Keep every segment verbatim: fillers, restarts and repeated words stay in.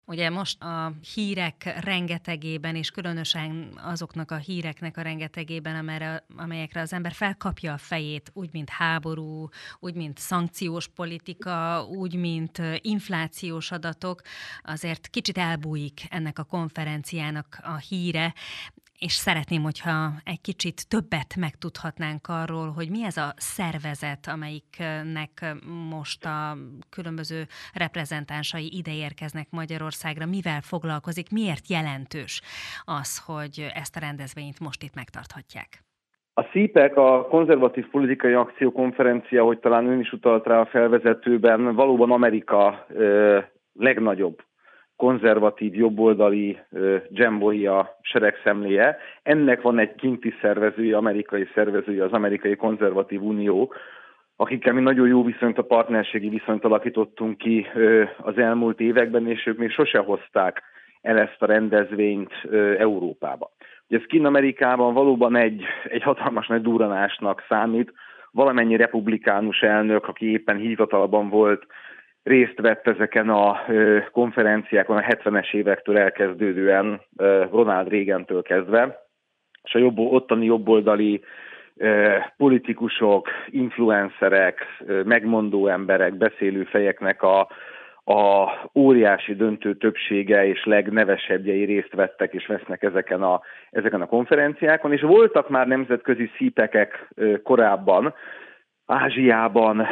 Ugye most a hírek rengetegében, és különösen azoknak a híreknek a rengetegében, amelyre, amelyekre az ember felkapja a fejét, úgy, mint háború, úgy, mint szankciós politika, úgy, mint inflációs adatok, azért kicsit elbújik ennek a konferenciának a híre, és szeretném, hogyha egy kicsit többet megtudhatnánk arról, hogy mi ez a szervezet, amelyiknek most a különböző reprezentánsai ide érkeznek Magyarországra, mivel foglalkozik, miért jelentős az, hogy ezt a rendezvényt most itt megtarthatják. A szípek, a Konzervatív Politikai Akciókonferencia, hogy talán ön is utalt rá a felvezetőben, valóban Amerika ö, legnagyobb konzervatív, jobboldali dzsembója seregszemléje. Ennek van egy kinti szervezője, amerikai szervezője, az Amerikai Konzervatív Unió, akikkel mi nagyon jó viszonyt, a partnerségi viszonyt alakítottunk ki az elmúlt években, és ők még sose hozták el ezt a rendezvényt Európába. Ugye ez Kinn-Amerikában valóban egy, egy hatalmas nagy durranásnak számít. Valamennyi republikánus elnök, aki éppen hivatalban volt, részt vett ezeken a konferenciákon a hetvenes évektől elkezdődően, Ronald Reagantől kezdve, és a jobb, ottani jobboldali politikusok, influencerek, megmondó emberek, beszélő fejeknek a, a óriási döntő többsége és legnevesebbjei részt vettek és vesznek ezeken a, ezeken a konferenciákon, és voltak már nemzetközi szípekek korábban, Ázsiában,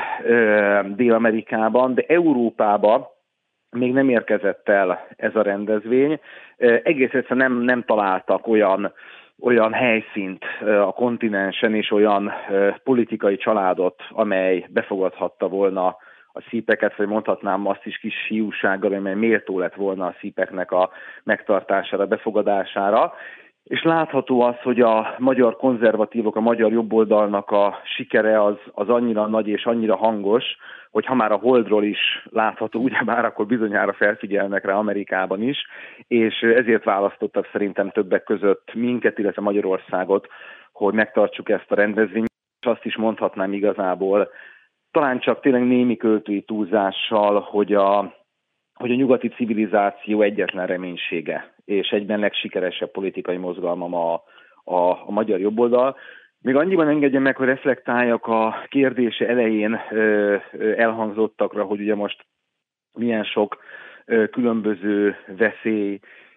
Dél-Amerikában, de Európában még nem érkezett el ez a rendezvény. Egész egyszerűen nem, nem találtak olyan, olyan helyszínt a kontinensen és olyan politikai családot, amely befogadhatta volna a szípeket, vagy mondhatnám azt is kis hiúsággal, amely méltó lett volna a szípeknek a megtartására, befogadására. És látható az, hogy a magyar konzervatívok, a magyar jobboldalnak a sikere az, az annyira nagy és annyira hangos, hogy ha már a Holdról is látható, ugyebár akkor bizonyára felfigyelnek rá Amerikában is, és ezért választottak szerintem többek között minket, illetve Magyarországot, hogy megtartsuk ezt a rendezvényt, és azt is mondhatnám igazából, talán csak tényleg némi költői túlzással, hogy a hogy a nyugati civilizáció egyetlen reménysége, és egyben legsikeresebb politikai mozgalmam a, a, a magyar jobboldal. Még annyiban engedjen meg, hogy reflektáljak a kérdése elején ö, ö, elhangzottakra, hogy ugye most milyen sok ö, különböző veszély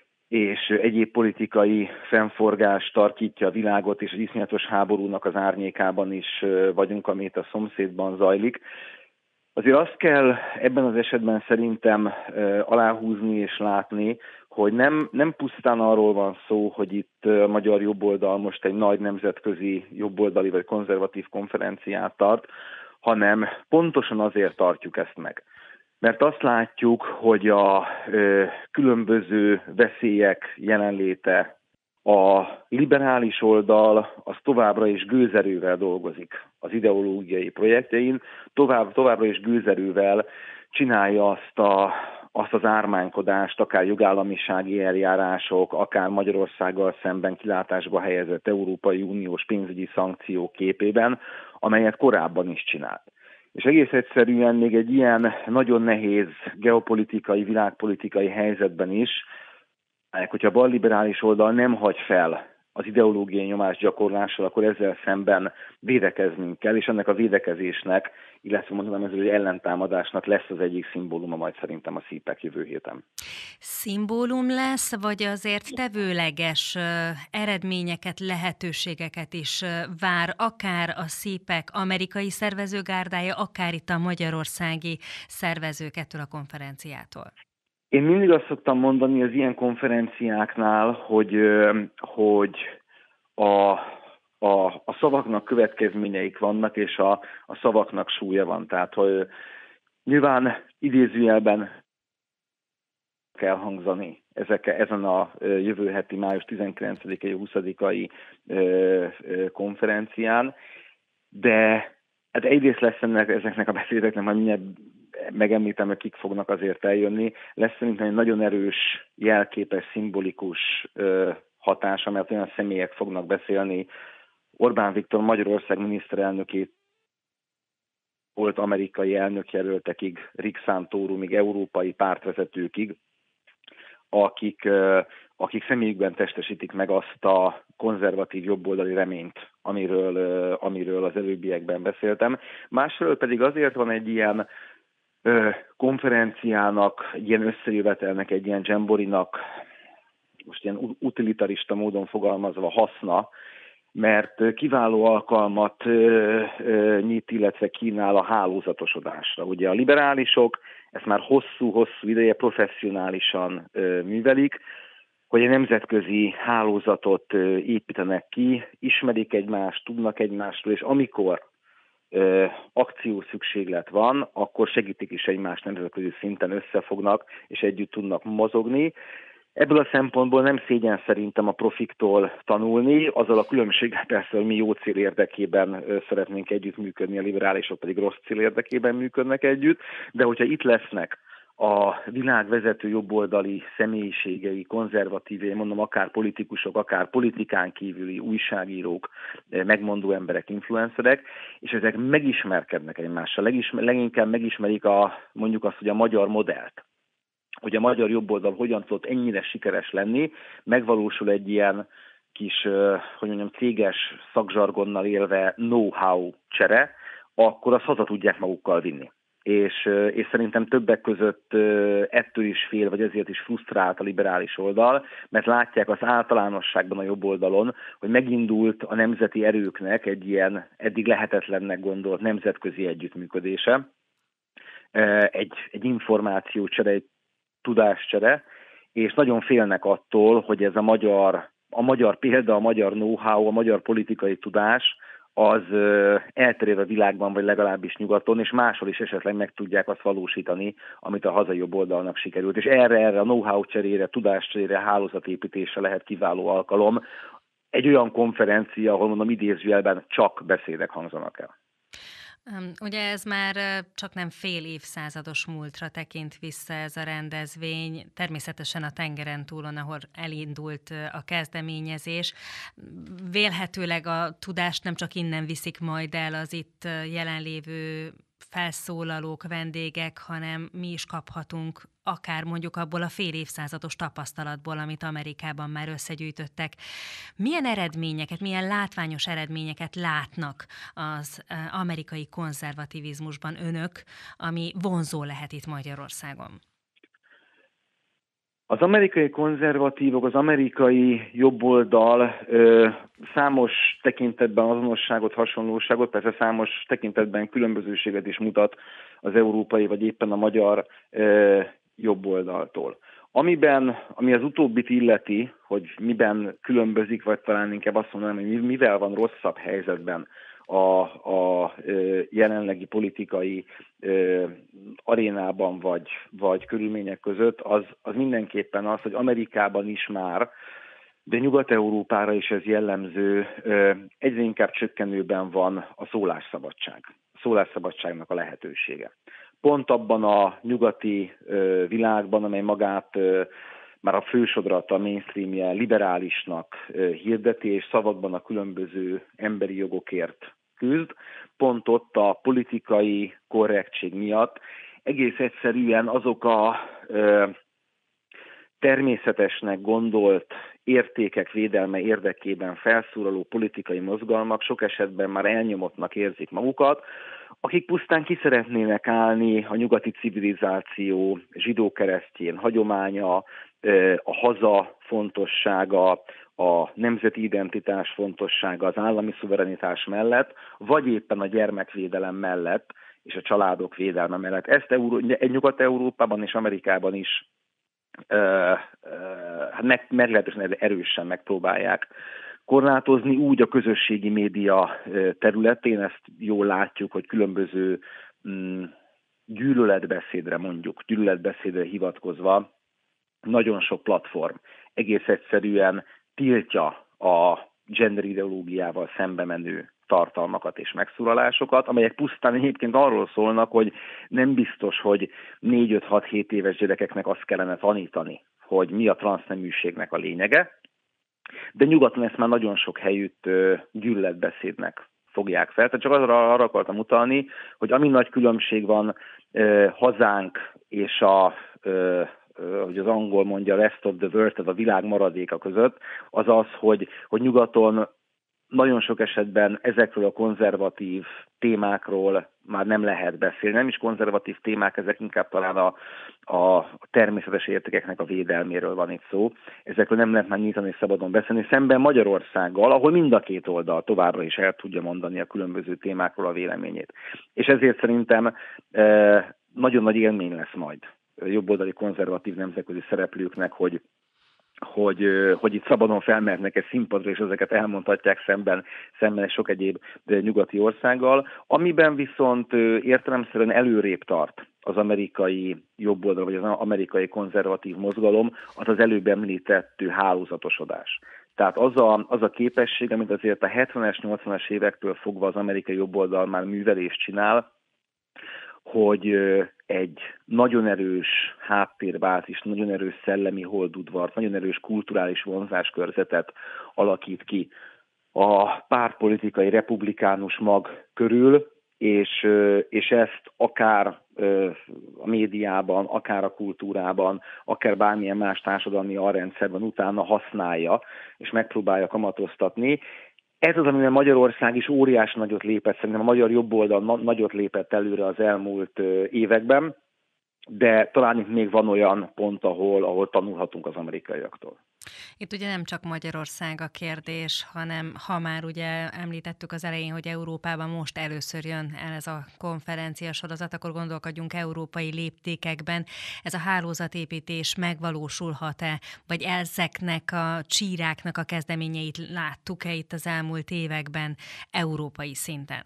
és egyéb politikai fennforgás tarkítja a világot, és az iszonyatos háborúnak az árnyékában is ö, vagyunk, amit a szomszédban zajlik. Azért azt kell ebben az esetben szerintem aláhúzni és látni, hogy nem, nem pusztán arról van szó, hogy itt a magyar jobboldal most egy nagy nemzetközi jobboldali vagy konzervatív konferenciát tart, hanem pontosan azért tartjuk ezt meg. Mert azt látjuk, hogy a ö, különböző veszélyek jelenléte, a liberális oldal az továbbra is gőzerővel dolgozik az ideológiai projektjein, tovább, továbbra is gőzerővel csinálja azt, a, azt az ármánykodást, akár jogállamisági eljárások, akár Magyarországgal szemben kilátásba helyezett Európai Uniós pénzügyi szankciók képében, amelyet korábban is csinált. És egész egyszerűen még egy ilyen nagyon nehéz geopolitikai, világpolitikai helyzetben is, hogyha a balliberális oldal nem hagy fel az ideológiai nyomás gyakorlással, akkor ezzel szemben védekeznünk kell, és ennek a védekezésnek, illetve mondanám ezzel, hogy ellentámadásnak lesz az egyik szimbóluma majd szerintem a szípek jövő héten. Szimbólum lesz, vagy azért tevőleges eredményeket, lehetőségeket is vár akár a szípek amerikai szervezőgárdája, akár itt a magyarországi szervezők ettől a konferenciától? Én mindig azt szoktam mondani az ilyen konferenciáknál, hogy, hogy a, a, a szavaknak következményeik vannak, és a, a szavaknak súlya van. Tehát, hogy nyilván idézőjelben kell hangzani ezek, ezen a jövő heti május tizenkilencedikei huszadikai konferencián, de hát egyrészt lesz ennek, ezeknek a beszédeknek, majd mindjárt megemlítem, hogy kik fognak azért eljönni, lesz szerintem egy nagyon erős, jelképes, szimbolikus ö, hatása, mert olyan személyek fognak beszélni. Orbán Viktor Magyarország miniszterelnökét volt amerikai elnökjelöltekig, Rick Santorumig, európai pártvezetőkig, akik, akik személyükben testesítik meg azt a konzervatív jobboldali reményt, amiről, amiről az előbbiekben beszéltem. Másról pedig azért van egy ilyen konferenciának, egy ilyen összejövetelnek, egy ilyen dzsemborinak, most ilyen utilitarista módon fogalmazva haszna, mert kiváló alkalmat nyit, illetve kínál a hálózatosodásra. Ugye a liberálisok ezt már hosszú-hosszú ideje professzionálisan művelik, hogy egy nemzetközi hálózatot építenek ki, ismerik egymást, tudnak egymásról, és amikor akció szükséglet van, akkor segítik is egymást nemzetközi szinten, összefognak, és együtt tudnak mozogni. Ebből a szempontból nem szégyen szerintem a profiktól tanulni, azzal a különbséggel persze, hogy mi jó cél érdekében szeretnénk együttműködni, a liberálisok pedig rossz cél érdekében működnek együtt, de hogyha itt lesznek a világ vezető jobboldali személyiségei, konzervatívé, mondom, akár politikusok, akár politikán kívüli újságírók, megmondó emberek, influencerek, és ezek megismerkednek egymással, legismer, leginkább megismerik a, mondjuk azt, hogy a magyar modellt, hogy a magyar jobboldal hogyan tudott ennyire sikeres lenni, megvalósul egy ilyen kis, hogy mondjam, céges szakzsargonnal élve know-how csere, akkor azt haza tudják magukkal vinni. És, és szerintem többek között ettől is fél, vagy ezért is frusztrált a liberális oldal, mert látják az általánosságban a jobb oldalon, hogy megindult a nemzeti erőknek egy ilyen eddig lehetetlennek gondolt nemzetközi együttműködése, egy, egy információcsere, egy tudáscsere, és nagyon félnek attól, hogy ez a magyar, a magyar példa, a magyar know-how, a magyar politikai tudás, az elterjed a világban, vagy legalábbis nyugaton, és máshol is esetleg meg tudják azt valósítani, amit a hazai jobb oldalnak sikerült. És erre, erre a know-how cserére, tudáscserére, hálózatépítésre lehet kiváló alkalom. Egy olyan konferencia, ahol mondom idézőjelben csak beszédek hangzanak el. Ugye ez már csak nem fél évszázados múltra tekint vissza ez a rendezvény, természetesen a tengeren túlon, ahol elindult a kezdeményezés. Vélhetőleg a tudást nem csak innen viszik majd el az itt jelenlévő felszólalók, vendégek, hanem mi is kaphatunk akár mondjuk abból a fél évszázados tapasztalatból, amit Amerikában már összegyűjtöttek. Milyen eredményeket, milyen látványos eredményeket látnak az amerikai konzervativizmusban önök, ami vonzó lehet itt Magyarországon? Az amerikai konzervatívok, az amerikai jobboldal ö, számos tekintetben azonosságot, hasonlóságot, persze számos tekintetben különbözőséget is mutat az európai, vagy éppen a magyar ö, jobboldaltól. Amiben, ami az utóbbit illeti, hogy miben különbözik, vagy talán inkább azt mondanám, hogy mivel van rosszabb helyzetben a, a jelenlegi politikai ö, arénában vagy, vagy körülmények között, az, az mindenképpen az, hogy Amerikában is már, de Nyugat-Európára is ez jellemző, ö, egyre inkább csökkenőben van a szólásszabadság, a szólásszabadságnak a lehetősége. Pont abban a nyugati ö, világban, amely magát ö, már a fősodrat, a mainstreamje liberálisnak hirdeti, és szavakban a különböző emberi jogokért küzd. Pont ott a politikai korrektség miatt egész egyszerűen azok a ö, természetesnek gondolt értékek védelme érdekében felszólaló politikai mozgalmak sok esetben már elnyomottnak érzik magukat, akik pusztán ki szeretnének állni a nyugati civilizáció zsidó-keresztjén hagyománya, a haza fontossága, a nemzeti identitás fontossága, az állami szuverenitás mellett, vagy éppen a gyermekvédelem mellett és a családok védelme mellett. Ezt egy Nyugat-Európában és Amerikában is uh, uh, meg, meglehetősen erősen megpróbálják korlátozni, úgy a közösségi média területén, ezt jól látjuk, hogy különböző mm, gyűlöletbeszédre mondjuk, gyűlöletbeszédre hivatkozva nagyon sok platform egész egyszerűen tiltja a gender ideológiával szembe menő tartalmakat és megszólalásokat, amelyek pusztán egyébként arról szólnak, hogy nem biztos, hogy négy-öt-hat-hét éves gyerekeknek azt kellene tanítani, hogy mi a transzneműségnek a lényege, de nyugaton ezt már nagyon sok helyütt gyűlöletbeszédnek fogják fel. Tehát csak arra, arra akartam utalni, hogy ami nagy különbség van hazánk és a hogy az angol mondja, rest of the world, tehát a világ maradéka között, az az, hogy, hogy nyugaton nagyon sok esetben ezekről a konzervatív témákról már nem lehet beszélni. Nem is konzervatív témák, ezek inkább talán a, a természetes értékeknek a védelméről van itt szó. Ezekről nem lehet már nyíltan és szabadon beszélni. Szemben Magyarországgal, ahol mind a két oldal továbbra is el tudja mondani a különböző témákról a véleményét. És ezért szerintem eh, nagyon nagy élmény lesz majd jobboldali konzervatív nemzetközi szereplőknek, hogy Hogy, hogy itt szabadon felmernek egy színpadra, és ezeket elmondhatják szemben, szemben sok egyéb nyugati országgal, amiben viszont értelemszerűen előrébb tart az amerikai jobboldal, vagy az amerikai konzervatív mozgalom, az az előbb említett hálózatosodás. Tehát az a, az a képesség, amit azért a hetvenes, nyolcvanas évektől fogva az amerikai jobboldal már művelést csinál, hogy egy nagyon erős háttérbázis, nagyon erős szellemi holdudvart, nagyon erős kulturális vonzáskörzetet alakít ki a pártpolitikai republikánus mag körül, és, és ezt akár a médiában, akár a kultúrában, akár bármilyen más társadalmi alrendszerben utána használja, és megpróbálja kamatoztatni. Ez az, amiben Magyarország is óriási nagyot lépett, szerintem a magyar jobboldal nagyot lépett előre az elmúlt években, de talán itt még van olyan pont, ahol, ahol tanulhatunk az amerikaiaktól. Itt ugye nem csak Magyarország a kérdés, hanem ha már ugye említettük az elején, hogy Európában most először jön el ez a konferencia sorozat, akkor gondolkodjunk európai léptékekben. Ez a hálózatépítés megvalósulhat-e, vagy ezeknek a csíráknak a kezdeményeit láttuk-e itt az elmúlt években európai szinten?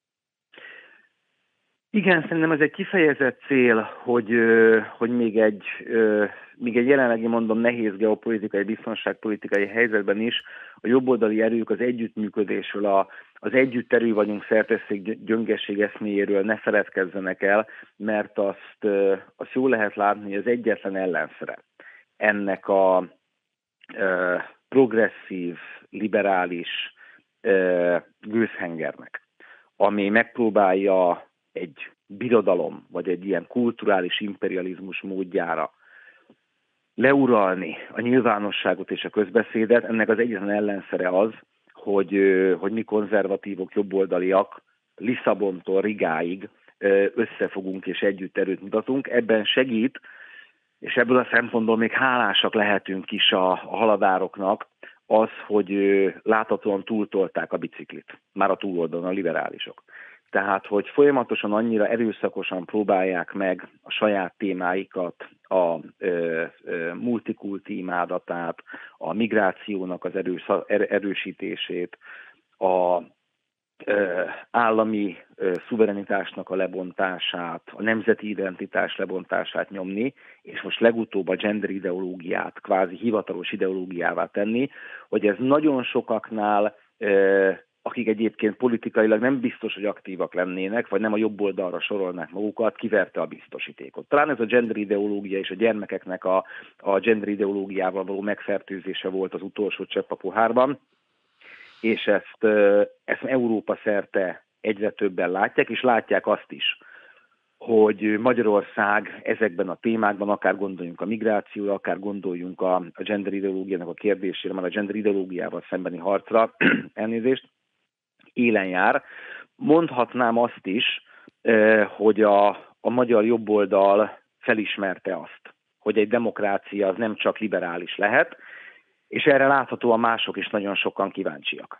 Igen, szerintem ez egy kifejezett cél, hogy, hogy még egy, még egy jelenlegi, mondom, nehéz geopolitikai, biztonságpolitikai helyzetben is a jobboldali erők az együttműködésről, a, az együtt erő vagyunk szertesszék gyöngeség eszméjéről ne feledkezzenek el, mert azt, azt jól lehet látni, hogy az egyetlen ellenszere ennek a e, progresszív, liberális e, gőzhengernek, ami megpróbálja egy birodalom, vagy egy ilyen kulturális imperializmus módjára leuralni a nyilvánosságot és a közbeszédet, ennek az egyetlen ellenszere az, hogy, hogy mi konzervatívok, jobboldaliak Lisszabontól Rigáig összefogunk és együtt erőt mutatunk. Ebben segít, és ebből a szempontból még hálásak lehetünk is a, a haladároknak, az, hogy láthatóan túltolták a biciklit, már a túloldalon a liberálisok. Tehát, hogy folyamatosan annyira erőszakosan próbálják meg a saját témáikat, a ö, ö, multikulti imádatát, a migrációnak az erős, erősítését, a ö, állami ö, szuverenitásnak a lebontását, a nemzeti identitás lebontását nyomni, és most legutóbb a gender ideológiát kvázi hivatalos ideológiává tenni, hogy ez nagyon sokaknál ö, akik egyébként politikailag nem biztos, hogy aktívak lennének, vagy nem a jobb oldalra sorolnák magukat, kiverte a biztosítékot. Talán ez a gender ideológia és a gyermekeknek a, a gender ideológiával való megfertőzése volt az utolsó csepp a pohárban, és ezt, ezt Európa szerte egyre többen látják, és látják azt is, hogy Magyarország ezekben a témákban, akár gondoljunk a migrációra, akár gondoljunk a, a gender ideológiának a kérdésére, már a gender ideológiával szembeni harcra, elnézést, élen jár. Mondhatnám azt is, hogy a, a magyar jobboldal felismerte azt, hogy egy demokrácia az nem csak liberális lehet, és erre láthatóan mások is nagyon sokan kíváncsiak.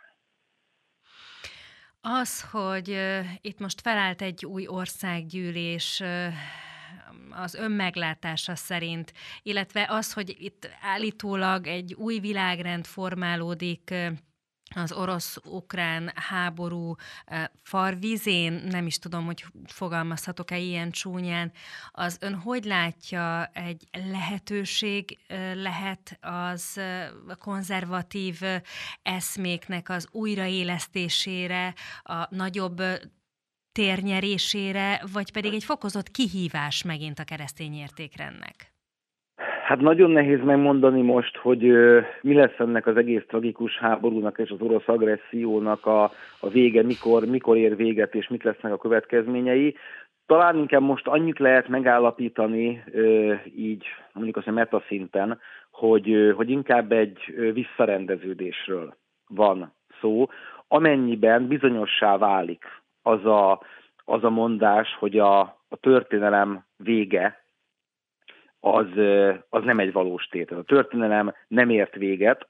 Az, hogy uh, itt most felállt egy új országgyűlés uh, az önmeglátása szerint, illetve az, hogy itt állítólag egy új világrend formálódik uh, az orosz-ukrán háború farvizén, nem is tudom, hogy fogalmazhatok-e ilyen csúnyán, az ön hogy látja, egy lehetőség lehet az konzervatív eszméknek az újraélesztésére, a nagyobb térnyerésére, vagy pedig egy fokozott kihívás megint a keresztény értékrendnek? Hát nagyon nehéz megmondani most, hogy uh, mi lesz ennek az egész tragikus háborúnak és az orosz agressziónak a, a vége, mikor, mikor ér véget, és mik lesznek a következményei. Talán inkább most annyit lehet megállapítani, így mondjuk azt, hogy metaszinten, hogy, hogy inkább egy visszarendeződésről van szó, amennyiben bizonyossá válik az a, az a mondás, hogy a, a történelem vége az, az nem egy valós tétel. A történelem nem ért véget,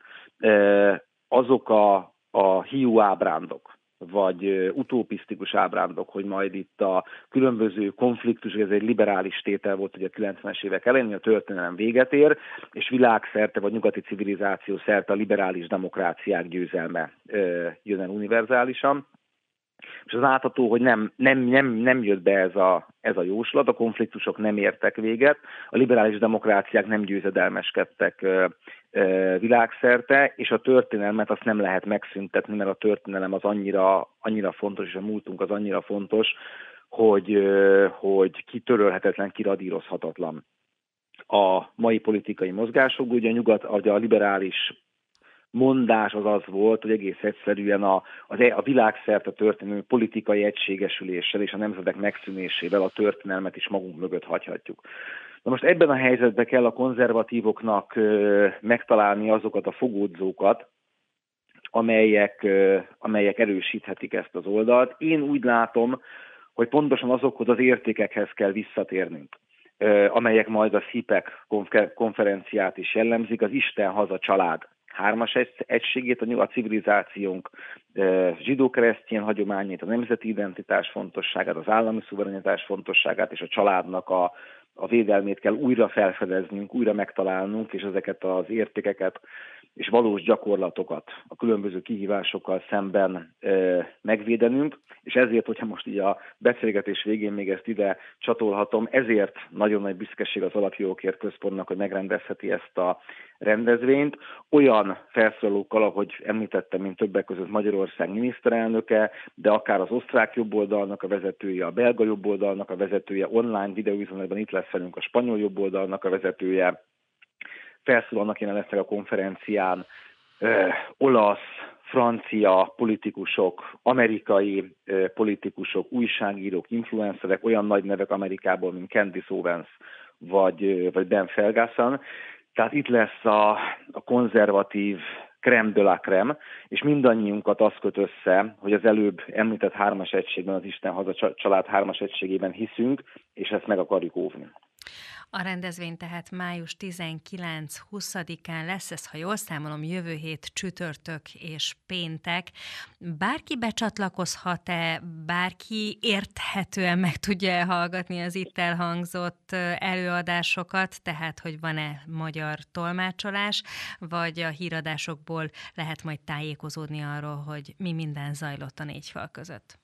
azok a, a hiú ábrándok, vagy utopisztikus ábrándok, hogy majd itt a különböző konfliktus, ez egy liberális tétel volt, hogy a kilencvenes évek elején a történelem véget ér, és világszerte, vagy nyugati civilizáció szerte a liberális demokráciák győzelme jön el univerzálisan. És az látható, hogy nem, nem, nem, nem jött be ez a, ez a jóslat, a konfliktusok nem értek véget, a liberális demokráciák nem győzedelmeskedtek ö, ö, világszerte, és a történelmet azt nem lehet megszüntetni, mert a történelem az annyira, annyira fontos, és a múltunk az annyira fontos, hogy, ö, hogy kitörölhetetlen, kiradírozhatatlan. A mai politikai mozgások, ugye a nyugat, a liberális mondás az az volt, hogy egész egyszerűen a, az, a világszerte történő politikai egységesüléssel és a nemzetek megszűnésével a történelmet is magunk mögött hagyhatjuk. Na most ebben a helyzetben kell a konzervatívoknak ö, megtalálni azokat a fogódzókat, amelyek, ö, amelyek erősíthetik ezt az oldalt. Én úgy látom, hogy pontosan azokhoz az értékekhez kell visszatérnünk, ö, amelyek majd a szipek konferenciát is jellemzik, az Isten, haza, család hármas egységét, a nyugat civilizációnk zsidó-keresztény hagyományait, a nemzeti identitás fontosságát, az állami szuverenitás fontosságát és a családnak a, a védelmét kell újra felfedeznünk, újra megtalálnunk, és ezeket az értékeket és valós gyakorlatokat a különböző kihívásokkal szemben e, megvédenünk, és ezért, hogyha most így a beszélgetés végén még ezt ide csatolhatom, ezért nagyon nagy büszkeség az Alapjogokért Központnak, hogy megrendezheti ezt a rendezvényt, olyan felszólalókkal, ahogy említettem, mint többek között Magyarország miniszterelnöke, de akár az osztrák jobboldalnak a vezetője, a belga jobboldalnak a vezetője, online videóüzenetben itt lesz velünk a spanyol jobboldalnak a vezetője, felszólalnak jelen lesznek a konferencián ö, olasz, francia politikusok, amerikai ö, politikusok, újságírók, influencerek, olyan nagy nevek Amerikából, mint Candice Owens vagy, ö, vagy Ben Ferguson. Tehát itt lesz a, a konzervatív crème de la crème, és mindannyiunkat az köt össze, hogy az előbb említett hármas egységben, az Isten haza család hármas egységében hiszünk, és ezt meg akarjuk óvni. A rendezvény tehát május tizenkilenc-huszadikán lesz, ez, ha jól számolom, jövő hét csütörtök és péntek. Bárki becsatlakozhat-e, bárki érthetően meg tudja hallgatni az itt elhangzott előadásokat, tehát hogy van-e magyar tolmácsolás, vagy a híradásokból lehet majd tájékozódni arról, hogy mi minden zajlott a négy fal között?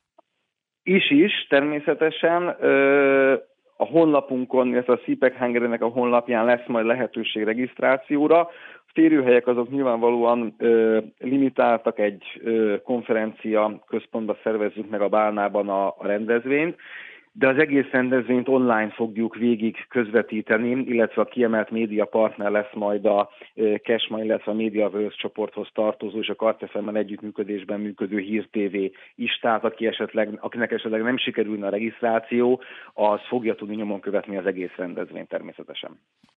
Is is, természetesen. Ö- A honlapunkon, illetve a szipek Hungary-nek a honlapján lesz majd lehetőség regisztrációra. A férőhelyek azok nyilvánvalóan ö, limitáltak, egy ö, konferencia központba szervezzük meg a Bálnában a, a rendezvényt, de az egész rendezvényt online fogjuk végig közvetíteni, illetve a kiemelt média partner lesz majd a Kesma, illetve a Mediaverse csoporthoz tartozó és a Karc ef em-mel együttműködésben működő Hír té vé is, tehát aki esetleg, akinek esetleg nem sikerülne a regisztráció, az fogja tudni nyomon követni az egész rendezvényt természetesen.